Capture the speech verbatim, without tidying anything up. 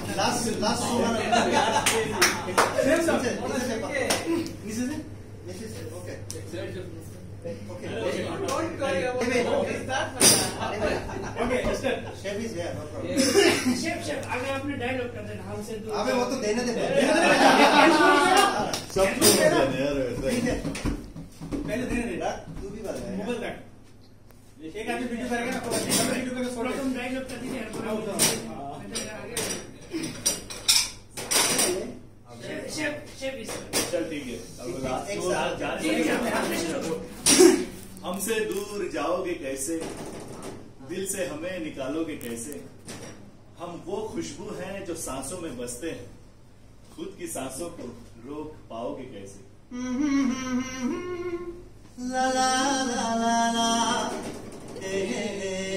Last, last one. Same sir. This is it. This is it. Okay. Okay. Don't worry about it. Start. Okay, start. Chef is here. No problem. Chef chef आगे आपने dialogue कर देना हमसे तो अबे वो तो देने दे। सब कुछ देने यार वैसे। पहले देने दे। तू भी बता। मोबाइल काट। एक आदमी वीडियो करेगा ना तो वीडियो करके छोड़ दे। तुम डायलॉग कर दीजिए शेफ शेफ इस चल ठीक है। अब एक साथ हमसे दूर जाओगे कैसे, दिल से हमें निकालोगे कैसे। हम वो खुशबू हैं जो सांसों में बसते हैं, खुद की सांसों को रोक पाओगे कैसे। ला ला ला ला ला, ए ए ए